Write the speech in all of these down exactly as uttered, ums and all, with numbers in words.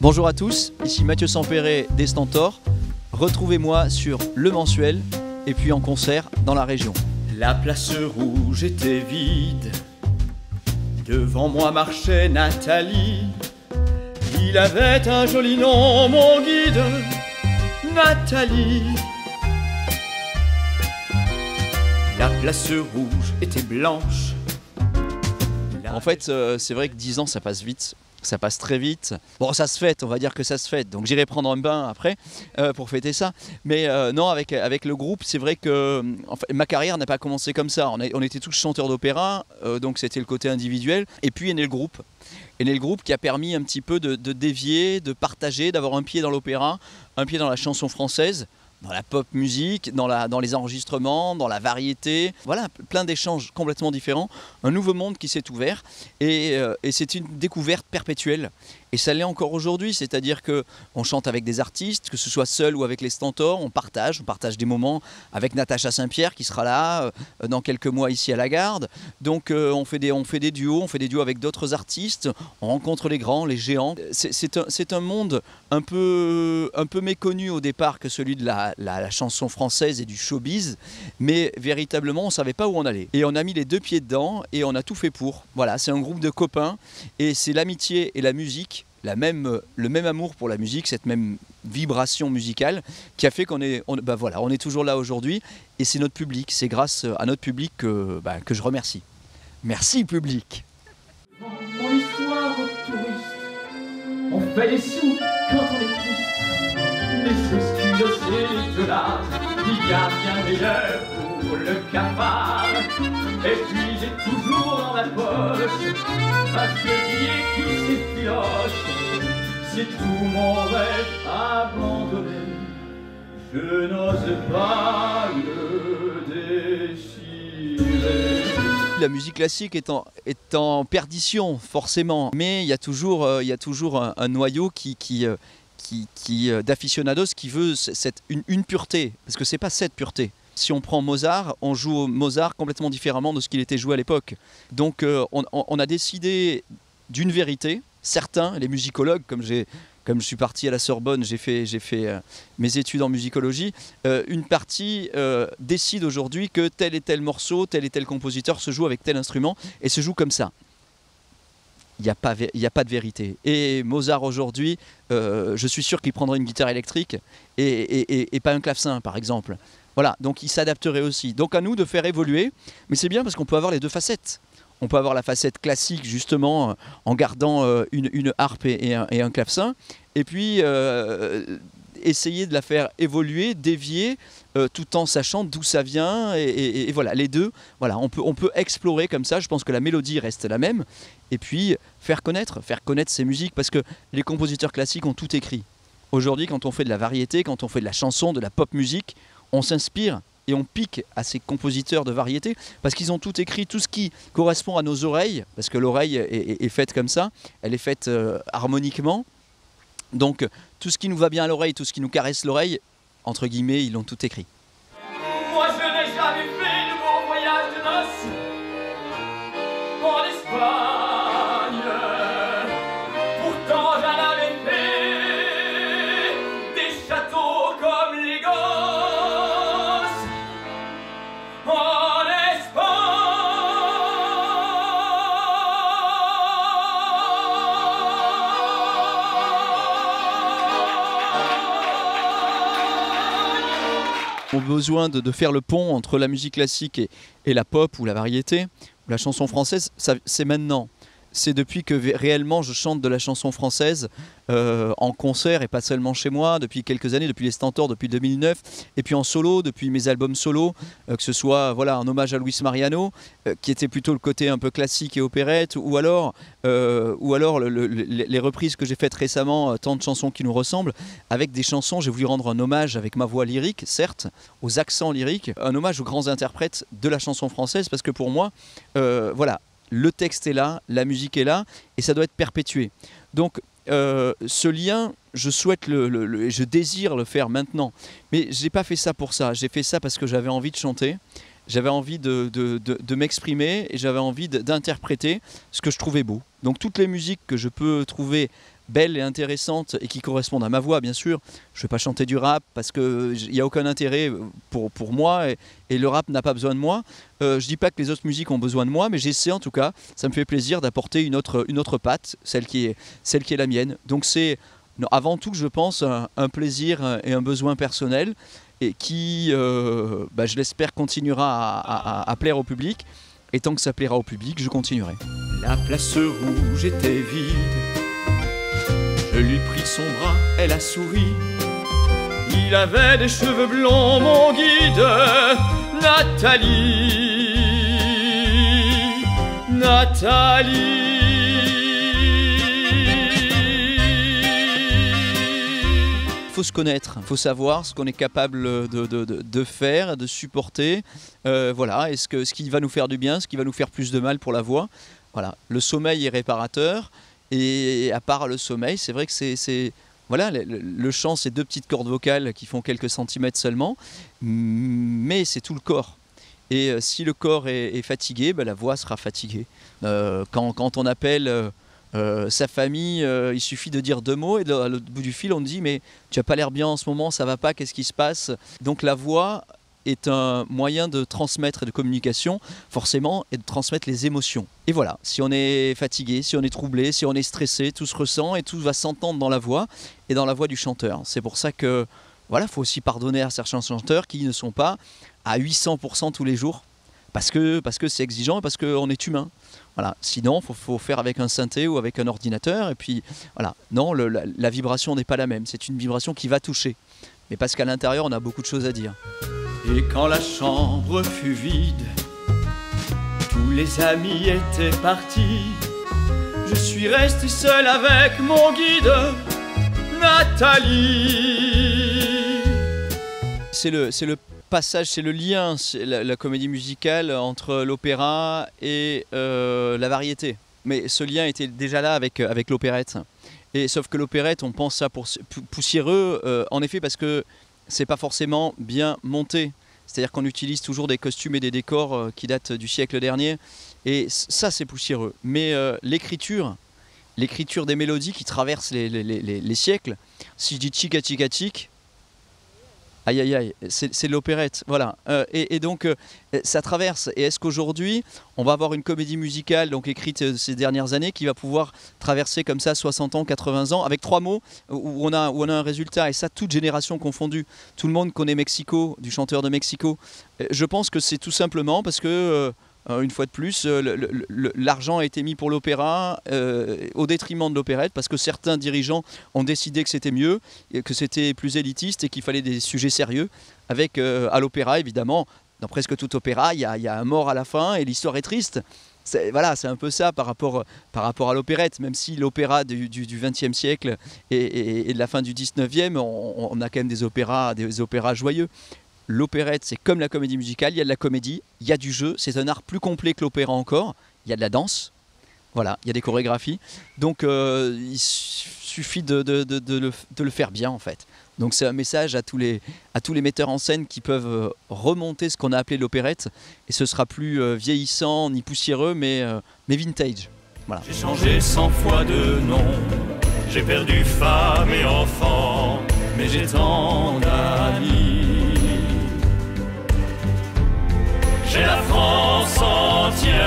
Bonjour à tous, ici Mathieu Sampéré des Stentors. Retrouvez-moi sur Le Mensuel et puis en concert dans la région. La place rouge était vide. Devant moi marchait Nathalie. Il avait un joli nom, mon guide, Nathalie. La place rouge était blanche. En fait, euh, c'est vrai que dix ans, ça passe vite. Ça passe très vite. Bon, ça se fête, on va dire que ça se fête. Donc j'irai prendre un bain après euh, pour fêter ça. Mais euh, non, avec, avec le groupe, c'est vrai que en fait, ma carrière n'a pas commencé comme ça. On, a, on était tous chanteurs d'opéra, euh, donc c'était le côté individuel. Et puis est né le groupe. Est né le groupe qui a permis un petit peu de, de dévier, de partager, d'avoir un pied dans l'opéra, un pied dans la chanson française, dans la pop musique, dans, la, dans les enregistrements, dans la variété. Voilà, plein d'échanges complètement différents. Un nouveau monde qui s'est ouvert et, euh, et c'est une découverte perpétuelle. Et ça l'est encore aujourd'hui, c'est-à-dire qu'on chante avec des artistes, que ce soit seul ou avec les Stentors, on partage, on partage des moments avec Natacha Saint-Pierre qui sera là euh, dans quelques mois ici à la Garde. Donc euh, on, fait des, on fait des duos, on fait des duos avec d'autres artistes, on rencontre les grands, les géants. C'est un, c'est un monde un peu, un peu méconnu au départ que celui de la, la, la chanson française et du showbiz, mais véritablement on ne savait pas où on allait. Et on a mis les deux pieds dedans et on a tout fait pour. Voilà, c'est un groupe de copains et c'est l'amitié et la musique. La même, le même amour pour la musique, cette même vibration musicale qui a fait qu'on est, on, bah voilà, on est toujours là aujourd'hui et c'est notre public, c'est grâce à notre public que, bah, que je remercie. Merci public. Mon histoire aux touristes, on fait des sous quand on est triste, mais c'est ce qui le de là, il y a bien meilleur pour le cafard, et puis j'ai toujours dans la poche un billet qui s'effiloche. C'est tout mon rêve abandonné, je n'ose pas le déchirer. La musique classique est en, est en perdition, forcément, mais il y a toujours, euh, il y a toujours un, un noyau qui, qui, euh, qui, qui euh, d'aficionados qui veut cette, une, une pureté, parce que c'est pas cette pureté. Si on prend Mozart, on joue Mozart complètement différemment de ce qu'il était joué à l'époque. Donc euh, on, on a décidé d'une vérité. Certains, les musicologues, comme, comme je suis parti à la Sorbonne, j'ai fait, j'ai fait euh, mes études en musicologie, euh, une partie euh, décide aujourd'hui que tel et tel morceau, tel et tel compositeur se joue avec tel instrument et se joue comme ça. Il n'y a pas, il n'y a pas de vérité. Et Mozart aujourd'hui, euh, je suis sûr qu'il prendrait une guitare électrique et, et, et, et pas un clavecin par exemple. Voilà, donc il s'adapterait aussi. Donc à nous de faire évoluer, mais c'est bien parce qu'on peut avoir les deux facettes. On peut avoir la facette classique justement en gardant une, une harpe et un, et un clavecin, et puis euh, essayer de la faire évoluer, dévier, euh, tout en sachant d'où ça vient, et, et, et voilà, les deux, voilà, on peut, on peut explorer comme ça. Je pense que la mélodie reste la même, et puis faire connaître, faire connaître ces musiques, parce que les compositeurs classiques ont tout écrit. Aujourd'hui, quand on fait de la variété, quand on fait de la chanson, de la pop musique, on s'inspire et on pique à ces compositeurs de variété parce qu'ils ont tout écrit, tout ce qui correspond à nos oreilles, parce que l'oreille est, est, est faite comme ça, elle est faite euh, harmoniquement. Donc tout ce qui nous va bien à l'oreille, tout ce qui nous caresse l'oreille, entre guillemets, ils l'ont tout écrit. Moi je n'ai jamais fait de mon voyage de noces en Espagne. Pourtant j'en avais fait des châteaux comme les gosses en Espagne. On a besoin de, de faire le pont entre la musique classique et, et la pop ou la variété, ou la chanson française, c'est maintenant. C'est depuis que réellement je chante de la chanson française euh, en concert et pas seulement chez moi, depuis quelques années, depuis les Stentors, depuis deux mille neuf, et puis en solo, depuis mes albums solo, euh, que ce soit voilà, un hommage à Luis Mariano, euh, qui était plutôt le côté un peu classique et opérette, ou alors, euh, ou alors le, le, les reprises que j'ai faites récemment, euh, tant de chansons qui nous ressemblent, avec des chansons, j'ai voulu rendre un hommage avec ma voix lyrique, certes, aux accents lyriques, un hommage aux grands interprètes de la chanson française, parce que pour moi, euh, voilà, le texte est là, la musique est là, et ça doit être perpétué. Donc euh, ce lien, je souhaite le, le, le, je désire le faire maintenant. Mais je n'ai pas fait ça pour ça, j'ai fait ça parce que j'avais envie de chanter, j'avais envie de, de, de, de m'exprimer, et j'avais envie d'interpréter ce que je trouvais beau. Donc toutes les musiques que je peux trouver belles et intéressantes et qui correspondent à ma voix, bien sûr. Je ne vais pas chanter du rap parce qu'il n'y a aucun intérêt pour, pour moi et, et le rap n'a pas besoin de moi. Euh, je ne dis pas que les autres musiques ont besoin de moi, mais j'essaie en tout cas, ça me fait plaisir d'apporter une autre, une autre patte, celle qui est, celle qui est la mienne. Donc c'est avant tout, je pense, un, un plaisir et un besoin personnel et qui, euh, bah, je l'espère, continuera à, à, à plaire au public. Et tant que ça plaira au public, je continuerai. La place rouge était vide. Je lui pris son bras, elle a souri. Il avait des cheveux blonds, mon guide, Nathalie, Nathalie. Il faut se connaître, il faut savoir ce qu'on est capable de, de, de, de faire, de supporter. Euh, voilà, et ce, que, ce qui va nous faire du bien, ce qui va nous faire plus de mal pour la voix. Voilà, le sommeil est réparateur. Et à part le sommeil, c'est vrai que c'est... Voilà, le, le chant, c'est deux petites cordes vocales qui font quelques centimètres seulement, mais c'est tout le corps. Et euh, si le corps est, est fatigué, ben, la voix sera fatiguée. Euh, quand, quand on appelle euh, euh, sa famille, euh, il suffit de dire deux mots et de, à l'autre bout du fil, on dit « mais tu n'as pas l'air bien en ce moment, ça va pas, qu'est-ce qui se passe ?» Donc la voix est un moyen de transmettre et de communication, forcément, et de transmettre les émotions. Et voilà, si on est fatigué, si on est troublé, si on est stressé, tout se ressent et tout va s'entendre dans la voix et dans la voix du chanteur. C'est pour ça que, voilà, faut aussi pardonner à certains chanteurs qui ne sont pas à huit cents pour cent tous les jours, parce que parce que c'est exigeant et parce qu'on est humain. Voilà. Sinon, il faut, faut faire avec un synthé ou avec un ordinateur, et puis, voilà, non, le, la, la vibration n'est pas la même, c'est une vibration qui va toucher. Mais parce qu'à l'intérieur, on a beaucoup de choses à dire. Et quand la chambre fut vide, tous les amis étaient partis. Je suis resté seul avec mon guide, Nathalie. C'est le, c'est le passage, c'est le lien, c'est la, la comédie musicale entre l'opéra et euh, la variété. Mais ce lien était déjà là avec, avec l'opérette. Et sauf que l'opérette, on pense ça pour poussiéreux, euh, en effet, parce que c'est pas forcément bien monté. C'est-à-dire qu'on utilise toujours des costumes et des décors euh, qui datent du siècle dernier. Et ça, c'est poussiéreux. Mais euh, l'écriture, l'écriture des mélodies qui traversent les, les, les, les siècles, si je dis tchika tchika tchik, aïe aïe aïe, c'est l'opérette. Voilà. Euh, et, et donc, euh, ça traverse. Et est-ce qu'aujourd'hui, on va avoir une comédie musicale donc écrite euh, ces dernières années qui va pouvoir traverser comme ça soixante ans, quatre-vingts ans, avec trois mots, où on a, où on a un résultat, et ça, toute génération confondue. Tout le monde connaît Mexico, du chanteur de Mexico. Je pense que c'est tout simplement parce que, euh, une fois de plus, euh, l'argent a été mis pour l'opéra euh, au détriment de l'opérette, parce que certains dirigeants ont décidé que c'était mieux, que c'était plus élitiste et qu'il fallait des sujets sérieux. Avec, euh, à l'opéra, évidemment, dans presque tout opéra, il y, y a un mort à la fin et l'histoire est triste. Voilà, c'est un peu ça par rapport, par rapport à l'opérette, même si l'opéra du, du, du vingtième siècle et, et, et de la fin du dix-neuvième, on, on a quand même des opéras, des opéras joyeux. L'opérette, c'est comme la comédie musicale, il y a de la comédie, il y a du jeu, c'est un art plus complet que l'opéra encore, il y a de la danse, voilà, il y a des chorégraphies, donc euh, il suffit de, de, de, de, le, de le faire bien en fait. Donc c'est un message à tous, les, à tous les metteurs en scène qui peuvent remonter ce qu'on a appelé l'opérette, et ce sera plus euh, vieillissant ni poussiéreux, mais, euh, mais vintage. Voilà. J'ai changé cent fois de nom, j'ai perdu femme et enfant, mais j'ai tant d'amis. J'ai la France entière.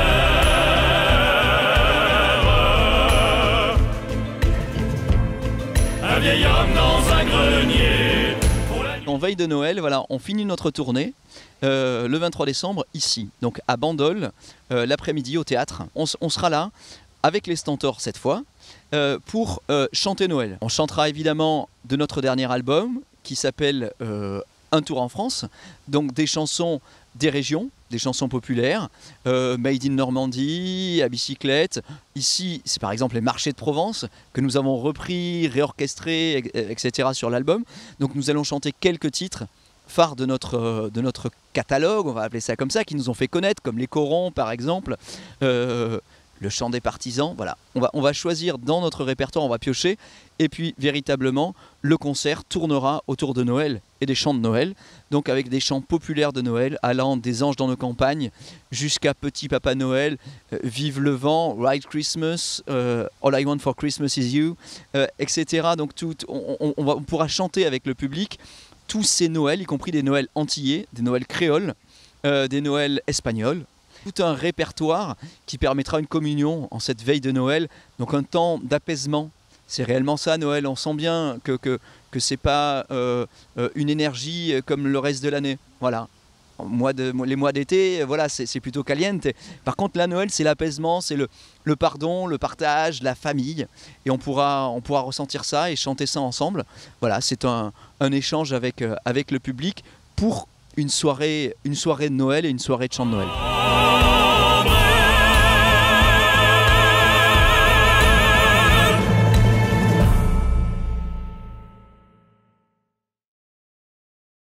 Un vieil homme dans un grenier. En veille de Noël, voilà, on finit notre tournée euh, le vingt-trois décembre ici, donc à Bandol, euh, l'après-midi au théâtre. On, on sera là avec les Stentors cette fois euh, pour euh, chanter Noël. On chantera évidemment de notre dernier album qui s'appelle euh, Un tour en France, donc des chansons des régions, des chansons populaires, euh, Made in Normandie, à bicyclette. Ici, c'est par exemple les marchés de Provence que nous avons repris, réorchestrés, et cetera sur l'album. Donc nous allons chanter quelques titres phares de notre, de notre catalogue, on va appeler ça comme ça, qui nous ont fait connaître, comme Les Corons par exemple, euh, le chant des partisans, voilà. On va, on va choisir dans notre répertoire, on va piocher, et puis véritablement, le concert tournera autour de Noël et des chants de Noël, donc avec des chants populaires de Noël, allant des anges dans nos campagnes, jusqu'à Petit Papa Noël, euh, Vive le vent, White Christmas, euh, All I Want for Christmas is You, euh, et cetera. Donc tout, on, on, on, va, on pourra chanter avec le public tous ces Noëls, y compris des Noëls antillais, des Noëls créoles, euh, des Noëls espagnols. Tout un répertoire qui permettra une communion en cette veille de Noël, donc un temps d'apaisement. C'est réellement ça Noël, on sent bien que, que, que ce n'est pas euh, une énergie comme le reste de l'année. Voilà. Mois de, les mois d'été, voilà, c'est plutôt caliente. Par contre, la Noël, c'est l'apaisement, c'est le, le pardon, le partage, la famille. Et on pourra, on pourra ressentir ça et chanter ça ensemble. Voilà, c'est un, un échange avec, avec le public pour une soirée, une soirée de Noël et une soirée de chant de Noël.